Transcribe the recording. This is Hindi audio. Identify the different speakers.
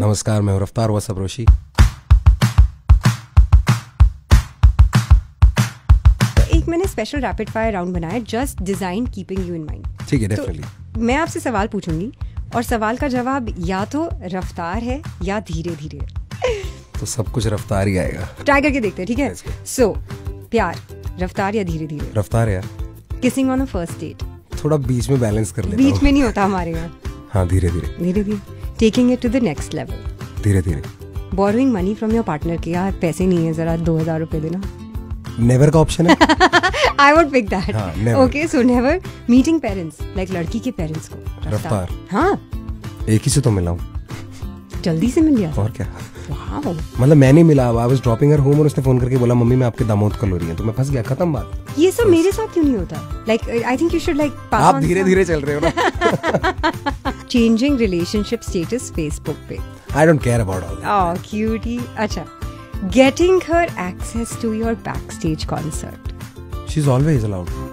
Speaker 1: नमस्कार, मैं हूँ रफ्तार। What's up Roshi?
Speaker 2: एक मैंने स्पेशल रैपिड फायर राउंड बनाया, just design keeping you in mind.
Speaker 1: ठीक है, डेफिनेटली।
Speaker 2: मैं आपसे सवाल पूछूंगी और सवाल का जवाब या तो रफ्तार है या धीरे धीरे।
Speaker 1: तो सब कुछ रफ्तार ही आएगा।
Speaker 2: ट्राई करके देखते हैं, ठीक है? सो प्यार रफ्तार या धीरे धीरे?
Speaker 1: रफ्तार यार।
Speaker 2: Kissing on a first date?
Speaker 1: थोड़ा बीच में बैलेंस कर लेता हूँ।
Speaker 2: बीच में नहीं होता हमारे यहाँ।
Speaker 1: हाँ, धीरे धीरे।
Speaker 2: धीरे धीरे। Taking it to the next level?
Speaker 1: धीरे धीरे।
Speaker 2: Borrowing money from your partner के, यार पैसे नहीं है, जरा 2000 रुपए देना।
Speaker 1: नेवर का ऑप्शन है।
Speaker 2: I would pick that.
Speaker 1: हाँ, never.
Speaker 2: Okay, so never. Meeting parents, like लड़की के पेरेंट्स को?
Speaker 1: रफ्तार।
Speaker 2: हाँ,
Speaker 1: एक ही से तो मिला हूँ।
Speaker 2: जल्दी से मिल गया।
Speaker 1: और क्या?
Speaker 2: वाओ।
Speaker 1: मतलब मैं नहीं मिला, I was dropping her home और उसने फोन करके बोला मम्मी मैं आपके दामाद कल हो रही है, तो मैं फंस गया, खत्म बात।
Speaker 2: ये सब मेरे साथ क्यों नहीं होता? Like I think you should like pass on.
Speaker 1: आप धीरे धीरे चल रहे हो ना।
Speaker 2: Changing relationship status Facebook पे?
Speaker 1: I don't care about all that.
Speaker 2: Oh, cutie. अच्छा. Getting her access to your backstage concert?
Speaker 1: She's always allowed.